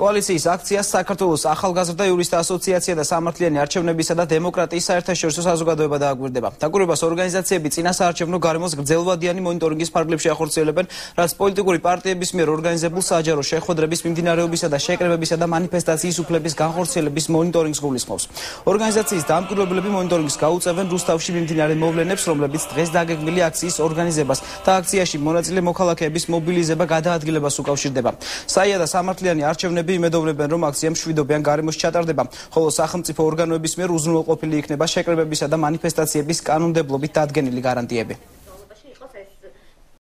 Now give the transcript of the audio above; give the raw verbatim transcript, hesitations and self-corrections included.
კოალიციის აქციას საქართველოს ახალგაზრდა იურისტთა ასოციაცია და სამართლიანი არჩევნებისა და დემოკრატიის საერთაშორისო საზოგადოება დააკვირდება. დაკვირვებას ორგანიზაციები წინასაარჩევნო გარემოს გრძელვადიანი მონიტორინგის ფარგლებში ახორციელებენ, რაც პოლიტიკური პარტიების მიერ ორგანიზებულ საჯარო შეხვედრების მიმდინარეობისა და შეკრებებისა და მანიფესტაციის უფლების განხორციელების მონიტორინგს გულისხმობს. ორგანიზაციის დამკვირვებლები მონიტორინგს გაუწევენ რუსთავში მიმდინარე მოვლენებს, რომლებიც დღეს დაგეგმილი აქციის ორგანიზებას და აქციაში მონაწილე მოქალაქეების მობილიზება გადაადგილებას უკავშირდება. საია და სამართლიანი არჩევნები იმედოვნებენ, რომ აქცია მშვიდობიან გარემოში ჩატარდება, ხოლო სახელმწიფო ორგანოების მიერ უზრუნველყოფილი იქნება შეკრებებისა და მანიფესტაციების კანონმდებლობით დადგენილი გარანტიები.